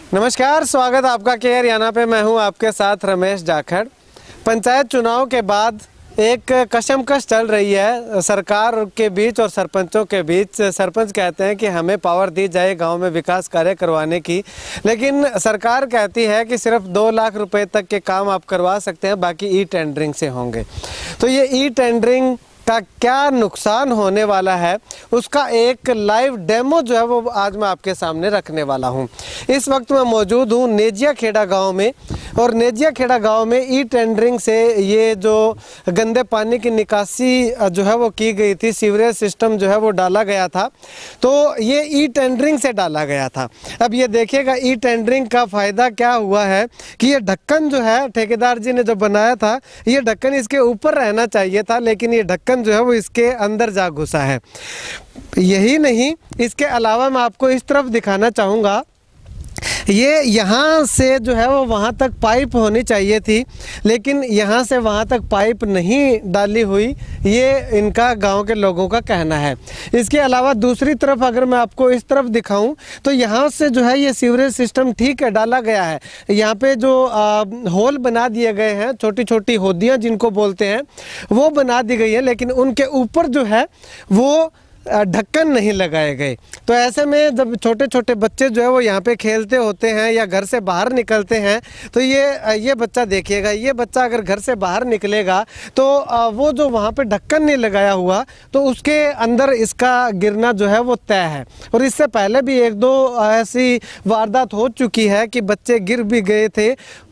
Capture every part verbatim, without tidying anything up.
नमस्कार, स्वागत आपका के हरियाणा पे। मैं हूं आपके साथ रमेश जाखड़। पंचायत चुनाव के बाद एक कशमकश चल रही है सरकार के बीच और सरपंचों के बीच। सरपंच कहते हैं कि हमें पावर दी जाए गांव में विकास कार्य करवाने की, लेकिन सरकार कहती है कि सिर्फ दो लाख रुपए तक के काम आप करवा सकते हैं, बाकी ई टेंडरिंग से होंगे। तो ये ई टेंडरिंग का क्या नुकसान होने वाला है, उसका एक लाइव डेमो जो है वो आज मैं आपके सामने रखने वाला हूं। इस वक्त मैं मौजूद हूं नेजिया खेड़ा गांव में, और नेजिया खेड़ा गांव में ई टेंडरिंग से ये जो गंदे पानी की निकासी जो है वो की गई थी, सीवरेज सिस्टम जो है वो डाला गया था, तो ये ई टेंडरिंग से डाला गया था। अब ये देखिएगा ई टेंडरिंग का फ़ायदा क्या हुआ है कि ये ढक्कन जो है ठेकेदार जी ने जो बनाया था, ये ढक्कन इसके ऊपर रहना चाहिए था, लेकिन ये ढक्कन जो है वो इसके अंदर जा घुसा है। यही नहीं, इसके अलावा मैं आपको इस तरफ दिखाना चाहूँगा, ये यहाँ से जो है वो वहाँ तक पाइप होनी चाहिए थी, लेकिन यहाँ से वहाँ तक पाइप नहीं डाली हुई, ये इनका गांव के लोगों का कहना है। इसके अलावा दूसरी तरफ अगर मैं आपको इस तरफ दिखाऊं तो यहाँ से जो है ये सीवरेज सिस्टम ठीक है डाला गया है। यहाँ पे जो आ, होल बना दिए गए हैं, छोटी छोटी होदियाँ जिनको बोलते हैं, वो बना दी गई है, लेकिन उनके ऊपर जो है वो ढक्कन नहीं लगाए गए। तो ऐसे में जब छोटे छोटे बच्चे जो है वो यहाँ पे खेलते होते हैं या घर से बाहर निकलते हैं, तो ये ये बच्चा देखिएगा, ये बच्चा अगर घर से बाहर निकलेगा तो वो जो वहाँ पे ढक्कन नहीं लगाया हुआ, तो उसके अंदर इसका गिरना जो है वो तय है। और इससे पहले भी एक दो ऐसी वारदात हो चुकी है कि बच्चे गिर भी गए थे।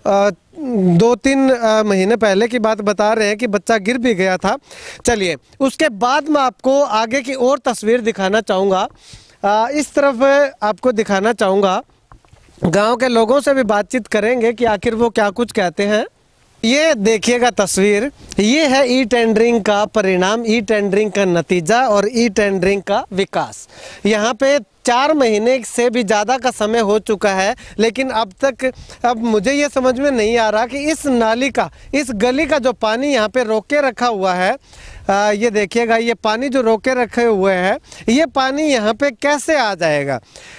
दो तीन महीने पहले की बात बता रहे हैं कि बच्चा गिर भी गया था। चलिए, उसके बाद मैं आपको आगे की और तस्वीर दिखाना चाहूँगा। इस तरफ आपको दिखाना चाहूँगा, गांव के लोगों से भी बातचीत करेंगे कि आखिर वो क्या कुछ कहते हैं। ये देखिएगा तस्वीर, ये है ई टेंडरिंग का परिणाम, ई टेंडरिंग का नतीजा और ई टेंडरिंग का विकास। यहाँ पे चार महीने से भी ज़्यादा का समय हो चुका है, लेकिन अब तक अब मुझे ये समझ में नहीं आ रहा कि इस नाली का, इस गली का जो पानी यहाँ पे रोके रखा हुआ है, आ, ये देखिएगा, ये पानी जो रोके रखे हुए हैं, ये पानी यहाँ पे कैसे आ जाएगा?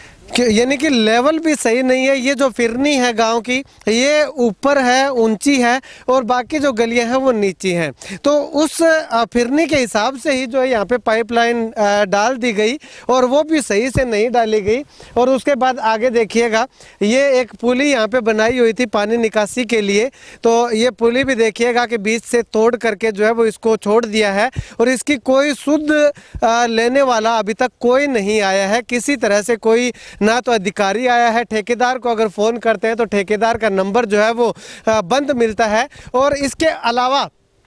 यानी कि लेवल भी सही नहीं है। ये जो फिरनी है गांव की, ये ऊपर है, ऊंची है, और बाकी जो गलियां हैं वो नीची हैं। तो उस फिरनी के हिसाब से ही जो है यहाँ पे पाइपलाइन डाल दी गई, और वो भी सही से नहीं डाली गई। और उसके बाद आगे देखिएगा, ये एक पुली यहाँ पे बनाई हुई थी पानी निकासी के लिए, तो ये पुली भी देखिएगा कि बीच से तोड़ करके जो है वो इसको छोड़ दिया है, और इसकी कोई शुद्ध लेने वाला अभी तक कोई नहीं आया है। किसी तरह से कोई ना तो अधिकारी आया है। ठेकेदार को अगर फ़ोन करते हैं तो ठेकेदार का नंबर जो है वो बंद मिलता है। और इसके अलावा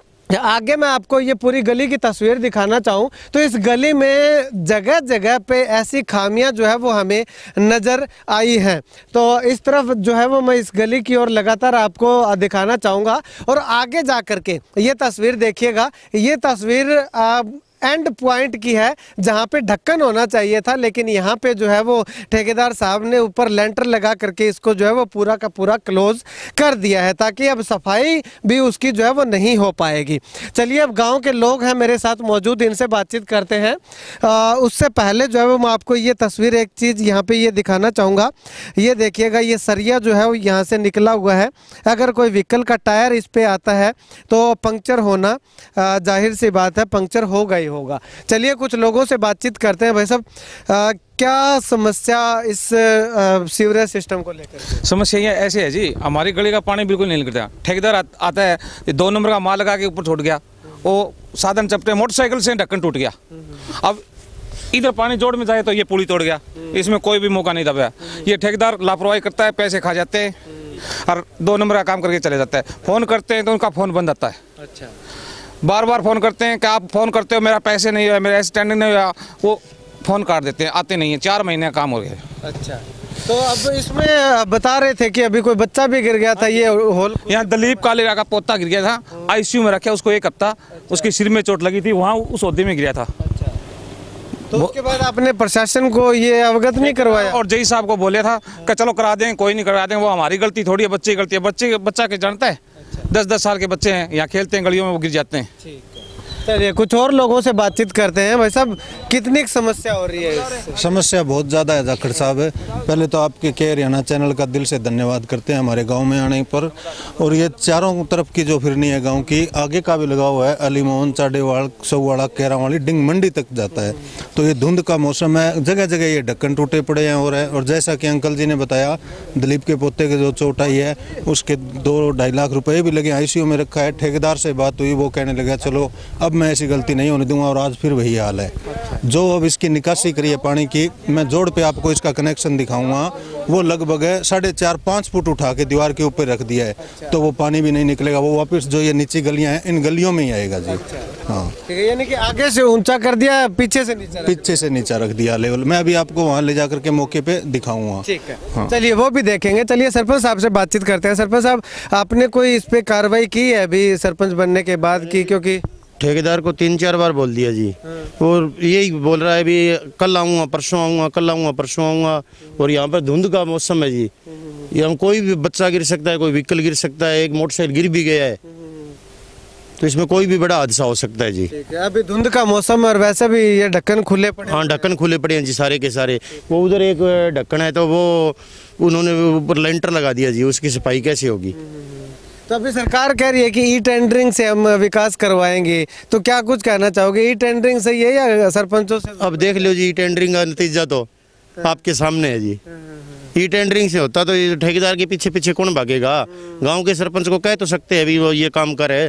आगे मैं आपको ये पूरी गली की तस्वीर दिखाना चाहूँ तो इस गली में जगह जगह पे ऐसी खामियां जो है वो हमें नज़र आई हैं। तो इस तरफ जो है वो मैं इस गली की ओर लगातार आपको दिखाना चाहूँगा। और आगे जा कर के ये तस्वीर देखिएगा, ये तस्वीर आ, एंड पॉइंट की है जहाँ पे ढक्कन होना चाहिए था, लेकिन यहाँ पे जो है वो ठेकेदार साहब ने ऊपर लेंटर लगा करके इसको जो है वो पूरा का पूरा क्लोज कर दिया है, ताकि अब सफाई भी उसकी जो है वो नहीं हो पाएगी। चलिए, अब गांव के लोग हैं मेरे साथ मौजूद, इनसे बातचीत करते हैं। आ, उससे पहले जो है वो मैं आपको ये तस्वीर, एक चीज़ यहाँ पे ये दिखाना चाहूँगा। ये देखिएगा, ये सरिया जो है वो यहाँ से निकला हुआ है। अगर कोई व्हीकल का टायर इस पर आता है तो पंक्चर होना जाहिर सी बात है, पंक्चर होगा ही होगा। चलिए, कुछ लोगों से बातचीत करते हैं। भाई साहब, क्या समस्या इस सीवरेज सिस्टम को लेकर? समस्या ये ऐसे है जी, हमारी गली का पानी बिल्कुल नहीं निकलता। ठेकेदार आ, आता है, दो नंबर का माल लगा के ऊपर छोड़ गया, वो साधन चपटे मोटरसाइकिल से ढक्कन टूट गया। अब इधर पानी जोड़ में जाए तो ये पुली तोड़ गया, इसमें कोई भी मौका नहीं दबा। ये ठेकेदार लापरवाही करता है, पैसे खा जाते हैं और दो नंबर का काम करके चले जाता है। फोन करते हैं तो उनका फोन बंद आता है। अच्छा, बार बार फ़ोन करते हैं कि आप फ़ोन करते हो, मेरा पैसे नहीं हुआ, मेरा स्टैंडिंग नहीं हुआ, वो फ़ोन काट देते हैं, आते नहीं है। चार महीने का काम हो गया। अच्छा, तो अब इसमें बता रहे थे कि अभी कोई बच्चा भी गिर गया था, ये होल यहाँ दलीप कालेरा का पोता गिर गया था, आईसीयू में रखा उसको एक हफ्ता। अच्छा। उसके सिर में चोट लगी थी, वहाँ उस ओहदे में गिरा था। अच्छा। तो उसके बाद आपने प्रशासन को ये अवगत नहीं करवाया? और जई साहब को बोले था कि चलो करा दें, कोई नहीं करा दें, वो हमारी गलती थोड़ी है, बच्चे की गलती है। बच्चे बच्चा के जानता है, दस दस साल के बच्चे हैं, यहाँ खेलते हैं गलियों में, वो गिर जाते हैं। चलिए कुछ और लोगों से बातचीत करते हैं। भाई साहब, कितनी समस्या हो रही है? समस्या बहुत ज़्यादा है जाखड़ साहब है। पहले तो आपके के हरियाणा चैनल का दिल से धन्यवाद करते हैं हमारे गांव में आने पर। और ये चारों तरफ की जो फिरनी है गांव की, आगे का भी लगा हुआ है, अली मोहन, चाडेवाल, सौवाड़ा, केरावाली, डिंग मंडी तक जाता है। तो ये धुंध का मौसम है, जगह जगह ये ढक्कन टूटे पड़े हैं। और है और जैसा कि अंकल जी ने बताया, दिलीप के पोते के जो चोट आई है उसके दो ढाई लाख रुपये भी लगे, आईसीयू में रखा है। ठेकेदार से बात हुई, वो कहने लगा चलो अब मैं ऐसी गलती नहीं होने दूंगा। और आज फिर वही हाल है। जो अब इसकी निकासी करी है पानी की, मैं जोड़ पे आपको इसका कनेक्शन दिखाऊंगा, वो लगभग साढ़े चार पाँच फुट उठा के दीवार के ऊपर रख दिया है। तो वो पानी भी नहीं निकलेगा, वो वापस जो ये नीची गलियां हैं इन गलियों में ही आएगा जी। हाँ, यानी कि आगे से ऊंचा कर दिया, पीछे से नीचा पीछे से नीचा रख दिया लेवल। मैं अभी आपको वहाँ ले जाकर के मौके पे दिखाऊंगा। ठीक है, हाँ। चलिए वो भी देखेंगे। चलिए सरपंच साहब से बातचीत करते हैं। सरपंच साहब, आपने कोई इस पे कार्रवाई की है अभी सरपंच बनने के बाद की? क्योंकि ठेकेदार को तीन चार बार बोल दिया जी, और यही बोल रहा है भी कल आऊँगा, परसों आऊँगा, कल आऊँगा, परसों आऊँगा। और यहाँ पर धुंध का मौसम है जी, यहाँ कोई भी बच्चा गिर सकता है, कोई व्हीकल गिर सकता है, एक मोटरसाइकिल गिर भी गया है, तो इसमें कोई भी बड़ा हादसा हो सकता है जी। ठीक है, अभी धुंध का मौसम है और वैसे भी ये ढक्कन खुले पड़े। हाँ, ढक्कन खुले पड़े हैं जी सारे के सारे। वो उधर एक ढक्कन है, तो वो उन्होंने ऊपर लेंटर लगा दिया जी, उसकी सफाई कैसे होगी? तो अभी सरकार कह रही है कि ई टेंडरिंग से हम विकास करवाएंगे, तो क्या कुछ कहना चाहोगे? ई टेंडरिंग सही है या सरपंचों से? अब देख लो जी, ई टेंडरिंग का नतीजा तो आपके सामने है जी। ई टेंडरिंग से होता तो ये ठेकेदार के पीछे पीछे कौन भागेगा? गांव के सरपंच को कह तो सकते हैं अभी वो ये काम करे।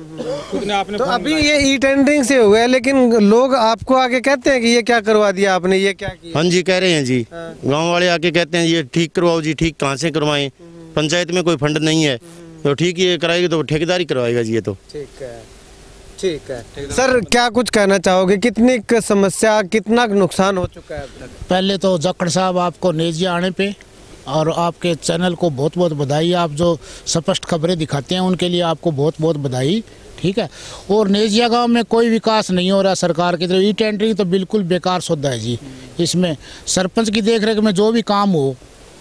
तो अभी ये ई टेंडरिंग से हुआ है, लेकिन लोग आपको आके कहते हैं कि ये क्या करवा दिया आपने, ये क्या किया? हाँ जी, कह रहे हैं जी। गाँव वाले आके कहते हैं ये ठीक करवाओ जी। ठीक कहाँ से करवाएं? पंचायत में कोई फंड नहीं है, तो ठीक ये कराएगी तो ठेकेदारी करवाएगा जी ये तो। ठीक है, ठीक है। सर, क्या कुछ कहना चाहोगे? कितनी समस्या, कितना नुकसान हो चुका है अब तक? पहले तो जाखड़ साहब, आपको नेजिया आने पे और आपके चैनल को बहुत बहुत बधाई। आप जो स्पष्ट खबरें दिखाते हैं उनके लिए आपको बहुत बहुत बधाई। ठीक है। और नेजिया गांव में कोई विकास नहीं हो रहा सरकार की तरफ। ई टेंडरिंग तो बिल्कुल बेकार सौदा है जी। इसमें सरपंच की देखरेख में जो भी काम हो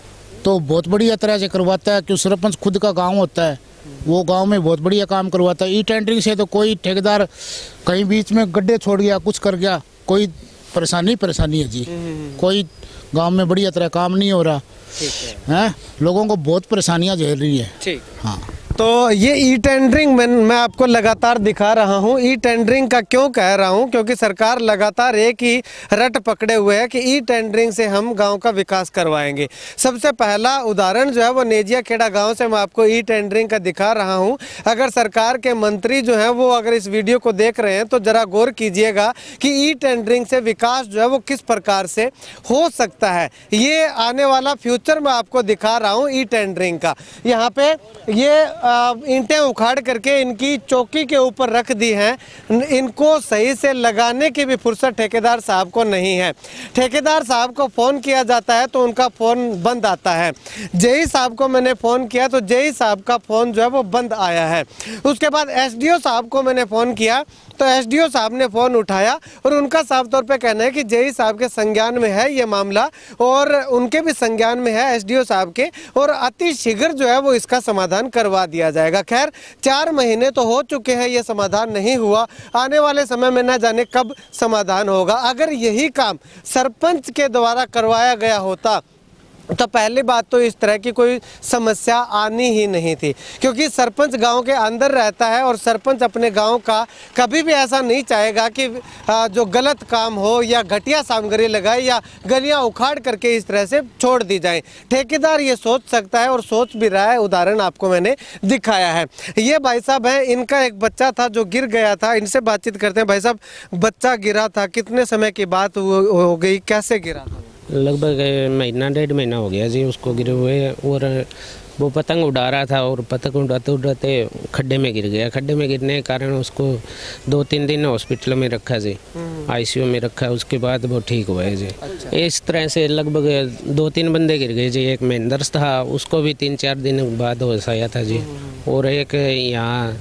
तो बहुत बढ़िया तरह से करवाता है, क्योंकि सरपंच खुद का गांव होता है, वो गांव में बहुत बढ़िया काम करवाता है। ई टेंडरिंग से तो कोई ठेकेदार कहीं बीच में गड्ढे छोड़ गया, कुछ कर गया, कोई परेशानी परेशानी है जी। कोई गांव में बढ़िया तरह काम नहीं हो रहा है, लोगों को बहुत परेशानियां झेल रही है। ठीक, हाँ। तो ये ई टेंडरिंग में मैं आपको लगातार दिखा रहा हूँ। ई टेंडरिंग का क्यों कह रहा हूँ? क्योंकि सरकार लगातार एक ही रट पकड़े हुए है कि ई टेंडरिंग से हम गांव का विकास करवाएंगे। सबसे पहला उदाहरण जो है वो नेजिया खेड़ा गांव से मैं आपको ई टेंडरिंग का दिखा रहा हूँ। अगर सरकार के मंत्री जो हैं वो अगर इस वीडियो को देख रहे हैं तो ज़रा गौर कीजिएगा कि ई टेंडरिंग से विकास जो है वो किस प्रकार से हो सकता है। ये आने वाला फ्यूचर मैं आपको दिखा रहा हूँ ई टेंडरिंग का। यहाँ पे ये ईंटें उखाड़ करके इनकी चौकी के ऊपर रख दी हैं। इनको सही से लगाने की भी फुर्सत ठेकेदार साहब को नहीं है। ठेकेदार साहब को फ़ोन किया जाता है तो उनका फ़ोन बंद आता है। जेई साहब को मैंने फ़ोन किया तो जेई साहब का फ़ोन जो है वो बंद आया है। उसके बाद एसडीओ साहब को मैंने फ़ोन किया तो एसडीओ साहब ने फ़ोन उठाया और उनका साफ तौर पे कहना है कि जेई साहब के संज्ञान में है ये मामला और उनके भी संज्ञान में है एसडीओ साहब के, और अति शीघ्र जो है वो इसका समाधान करवा दिया जाएगा। खैर, चार महीने तो हो चुके हैं, ये समाधान नहीं हुआ। आने वाले समय में न जाने कब समाधान होगा। अगर यही काम सरपंच के द्वारा करवाया गया होता तो पहली बात तो इस तरह की कोई समस्या आनी ही नहीं थी, क्योंकि सरपंच गांव के अंदर रहता है और सरपंच अपने गांव का कभी भी ऐसा नहीं चाहेगा कि जो गलत काम हो या घटिया सामग्री लगाए या गलियां उखाड़ करके इस तरह से छोड़ दी जाएं। ठेकेदार ये सोच सकता है और सोच भी रहा है। उदाहरण आपको मैंने दिखाया है। ये भाई साहब हैं, इनका एक बच्चा था जो गिर गया था। इनसे बातचीत करते हैं। भाई साहब, बच्चा गिरा था, कितने समय की बात हो गई, कैसे गिरा था? लगभग महीना डेढ़ महीना हो गया जी उसको गिरे हुए, और वो पतंग उड़ा रहा था और पतंग उड़ाते उड़ाते खड्डे में गिर गया। खड्डे में गिरने के कारण उसको दो तीन दिन हॉस्पिटल में रखा जी, आईसीयू में रखा। उसके बाद वो ठीक हुआ है जी। अच्छा। इस तरह से लगभग दो तीन बंदे गिर गए जी। एक महेंद्र था, उसको भी तीन चार दिन बाद होश आया था जी। और एक यहाँ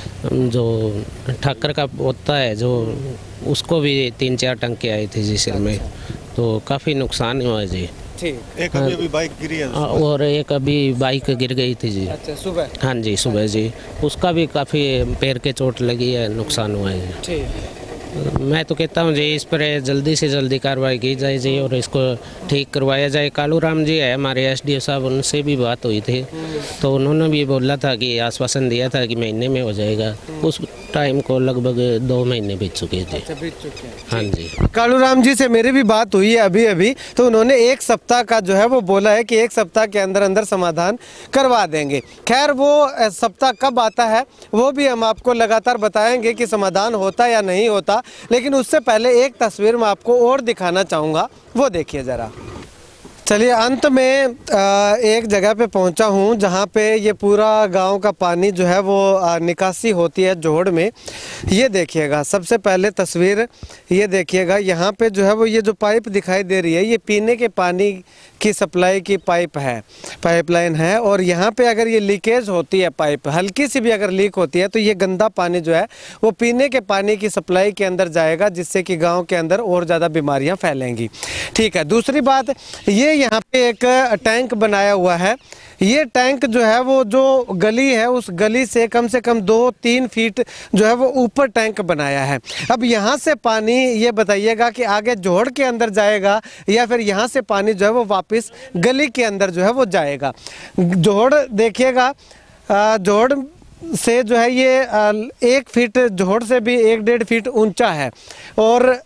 जो ठाकर का पोता है जो, उसको भी तीन चार टंके आए थे जी सिर में। तो काफ़ी नुकसान हुआ है जी। ठीक। एक अभी अभी बाइक गिरी है। और एक अभी बाइक गिर गई थी जी। अच्छा, सुबह। हाँ जी, सुबह जी, उसका भी काफ़ी पैर के चोट लगी है, नुकसान हुआ है। ठीक। मैं तो कहता हूँ जी इस पर जल्दी से जल्दी कार्रवाई की जाए जी और इसको ठीक करवाया जाए। कालू राम जी है हमारे एसडीओ साहब, उनसे भी बात हुई थी तो उन्होंने भी बोला था कि आश्वासन दिया था कि महीने में हो जाएगा। उस टाइम को लगभग दो महीने बीत चुके थे। अच्छा, बीत चुके हैं। हाँ जी। कालू राम जी से मेरी भी बात हुई है अभी अभी, तो उन्होंने एक सप्ताह का जो है वो बोला है कि एक सप्ताह के अंदर अंदर समाधान करवा देंगे। खैर वो सप्ताह कब आता है वो भी हम आपको लगातार बताएंगे कि समाधान होता या नहीं होता। लेकिन उससे पहले एक तस्वीर मैं आपको और दिखाना चाहूँगा, वो देखिए ज़रा। चलिए, अंत में एक जगह पे पहुंचा हूं जहां पे ये पूरा गांव का पानी जो है वो निकासी होती है जोड़ में। ये देखिएगा, सबसे पहले तस्वीर ये देखिएगा, यहाँ पे जो है वो ये जो पाइप दिखाई दे रही है ये पीने के पानी की सप्लाई की पाइप है, पाइपलाइन है। और यहाँ पे अगर ये लीकेज होती है, पाइप हल्की सी भी अगर लीक होती है तो ये गंदा पानी जो है वो पीने के पानी की सप्लाई के अंदर जाएगा, जिससे कि गाँव के अंदर और ज़्यादा बीमारियाँ फैलेंगी। ठीक है। दूसरी बात, ये यहाँ पे एक टैंक बनाया हुआ है। ये टैंक जो है वो जो गली है उस गली से कम से कम दो तीन फीट जो है वो ऊपर टैंक बनाया है। अब यहाँ से पानी ये बताइएगा कि आगे जोड़ के अंदर जाएगा या फिर यहाँ से पानी जो है वो वापस गली के अंदर जो है वो जाएगा। जोड़ देखिएगा, जोड़ से जो है ये एक फीट जोड़ से भी एक डेढ़ फीट ऊंचा है। और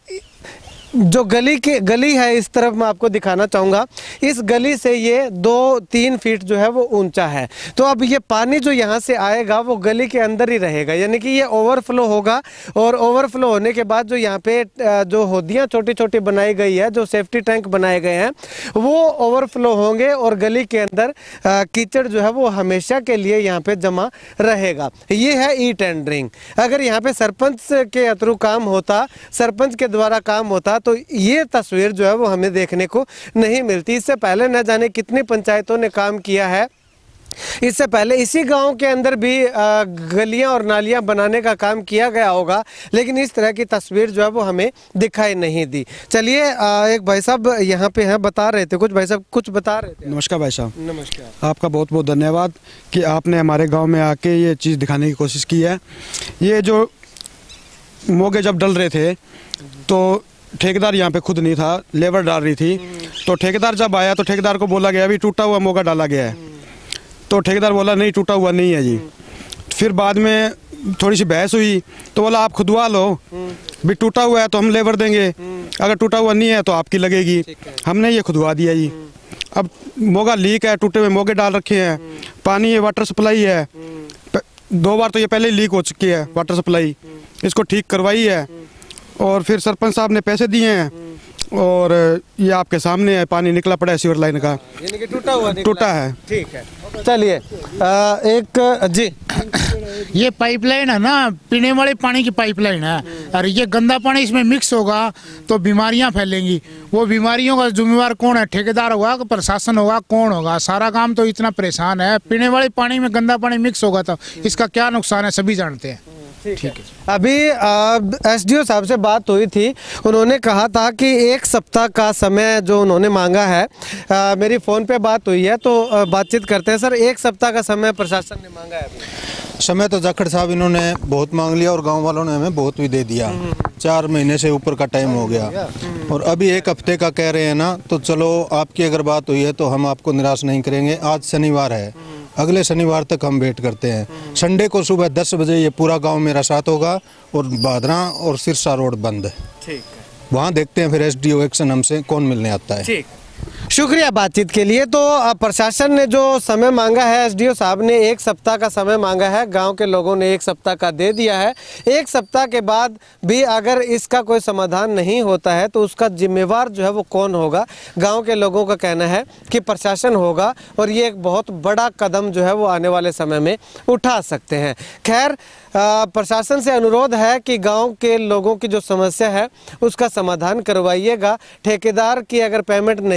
जो गली की गली है इस तरफ मैं आपको दिखाना चाहूँगा, इस गली से ये दो तीन फीट जो है वो ऊंचा है। तो अब ये पानी जो यहाँ से आएगा वो गली के अंदर ही रहेगा, यानी कि ये ओवरफ्लो होगा। और ओवरफ्लो होने के बाद जो यहाँ पे जो होदियाँ छोटी छोटी बनाई गई है, जो सेफ्टी टैंक बनाए गए हैं, वो ओवरफ्लो होंगे और गली के अंदर कीचड़ जो है वो हमेशा के लिए यहाँ पे जमा रहेगा। ये है ई टेंडरिंग। अगर यहाँ पे सरपंच के थ्रू काम होता, सरपंच के द्वारा काम होता तो ये तस्वीर जो है वो हमें देखने को नहीं मिलती। इससे पहले न जाने कितनी पंचायतों ने काम किया है। इससे पहले इसी गांव के अंदर भी गलियां और नालियां बनाने का काम किया गया होगा, लेकिन इस तरह की तस्वीर जो है वो हमें दिखाई नहीं दी। चलिए, एक भाई साहब यहाँ पे हैं, बता रहे थे कुछ। भाई साहब कुछ बता रहे थे। नमस्कार भाई साहब। नमस्कार। आपका बहुत बहुत धन्यवाद कि आपने हमारे गाँव में आके ये चीज़ दिखाने की कोशिश की है। ये जो मोगे जब डल रहे थे तो ठेकेदार यहाँ पे खुद नहीं था, लेबर डाल रही थी। तो ठेकेदार जब आया तो ठेकेदार को बोला गया अभी टूटा हुआ मोगा डाला गया है। तो ठेकेदार बोला नहीं, टूटा हुआ नहीं है जी। फिर बाद में थोड़ी सी बहस हुई तो बोला आप खुदवा लो, भी टूटा हुआ है तो हम लेबर देंगे, अगर टूटा हुआ नहीं है तो आपकी लगेगी। हमने ये खुदवा दिया जी। अब मोगा लीक है, टूटे हुए मोगे डाल रखे हैं, पानी ये वाटर सप्लाई है, दो बार तो ये पहले लीक हो चुकी है वाटर सप्लाई, इसको ठीक करवाई है। और फिर सरपंच साहब ने पैसे दिए हैं और ये आपके सामने है, पानी निकला पड़ा है सीवर लाइन का, यानी कि टूटा हुआ टूटा है। ठीक है। चलिए, एक जी, ये पाइपलाइन है ना, पीने वाले पानी की पाइपलाइन है, और ये गंदा पानी इसमें मिक्स होगा तो बीमारियां फैलेंगी। वो बीमारियों का जिम्मेवार कौन है? ठेकेदार होगा, प्रशासन होगा, कौन होगा? सारा काम तो इतना परेशान है। पीने वाले पानी में गंदा पानी मिक्स होगा तो इसका क्या नुकसान है सभी जानते हैं। ठीक है। अभी एसडीओ साहब से बात हुई थी, उन्होंने कहा था कि एक सप्ताह का समय जो उन्होंने मांगा है। आ, मेरी फ़ोन पे बात हुई है तो आ, बातचीत करते हैं। सर, एक सप्ताह का समय प्रशासन ने मांगा है अभी। समय तो जाखड़ साहब इन्होंने बहुत मांग लिया और गांव वालों ने हमें बहुत भी दे दिया। चार महीने से ऊपर का टाइम हो गया और अभी एक हफ्ते का कह रहे हैं ना, तो चलो आपकी अगर बात हुई है तो हम आपको निराश नहीं करेंगे। आज शनिवार है, अगले शनिवार तक हम वेट करते हैं। संडे को सुबह दस बजे ये पूरा गांव मेरा साथ होगा और बादरा और सिरसा रोड बंद है। ठीक है। वहाँ देखते हैं फिर एसडीओ एक्शन हमसे कौन मिलने आता है। ठीक, शुक्रिया बातचीत के लिए। तो प्रशासन ने जो समय मांगा है, एसडीओ साहब ने एक सप्ताह का समय मांगा है, गांव के लोगों ने एक सप्ताह का दे दिया है। एक सप्ताह के बाद भी अगर इसका कोई समाधान नहीं होता है तो उसका जिम्मेवार जो है वो कौन होगा? गांव के लोगों का कहना है कि प्रशासन होगा और ये एक बहुत बड़ा कदम जो है वो आने वाले समय में उठा सकते हैं। खैर, प्रशासन से अनुरोध है कि गांव के लोगों की जो समस्या है उसका समाधान करवाइएगा। ठेकेदार की अगर पेमेंट नहीं की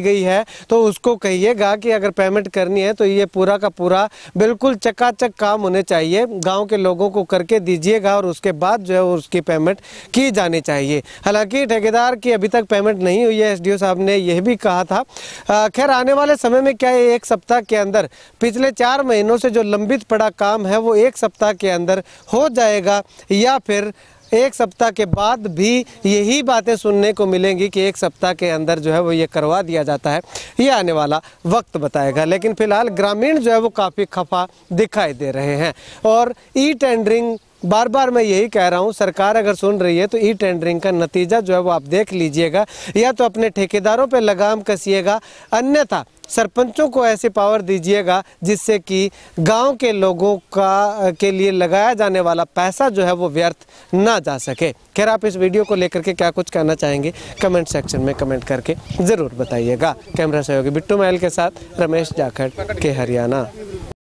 गई है तो उसको कहिएगा कि अगर पेमेंट करनी है तो ये पूरा का पूरा बिल्कुल चकाचक काम होने चाहिए, गांव के लोगों को करके दीजिएगा और उसके बाद जो है उसकी पेमेंट की जानी चाहिए। हालांकि ठेकेदार की अभी तक पेमेंट नहीं हुई है, एसडीओ साहब ने यह भी कहा था। खैर आने वाले समय में क्या है, एक सप्ताह के अंदर पिछले चार महीनों से जो लंबित पड़ा काम है वो एक सप्ताह के अंदर हो जाएगा या फिर एक सप्ताह के बाद भी यही बातें सुनने को मिलेंगी कि एक सप्ताह के अंदर जो है वो ये करवा दिया जाता है, ये आने वाला वक्त बताएगा। लेकिन फिलहाल ग्रामीण जो है वो काफ़ी खफा दिखाई दे रहे हैं। और ई टेंडरिंग, बार बार मैं यही कह रहा हूँ, सरकार अगर सुन रही है तो ई टेंडरिंग का नतीजा जो है वो आप देख लीजिएगा, या तो अपने ठेकेदारों पे लगाम कसिएगा, अन्यथा सरपंचों को ऐसे पावर दीजिएगा जिससे कि गांव के लोगों का के लिए लगाया जाने वाला पैसा जो है वो व्यर्थ ना जा सके। खैर आप इस वीडियो को लेकर के क्या कुछ कहना चाहेंगे कमेंट सेक्शन में कमेंट करके ज़रूर बताइएगा। कैमरा सहयोगी बिट्टू महल के साथ रमेश जाखड़ के हरियाणा।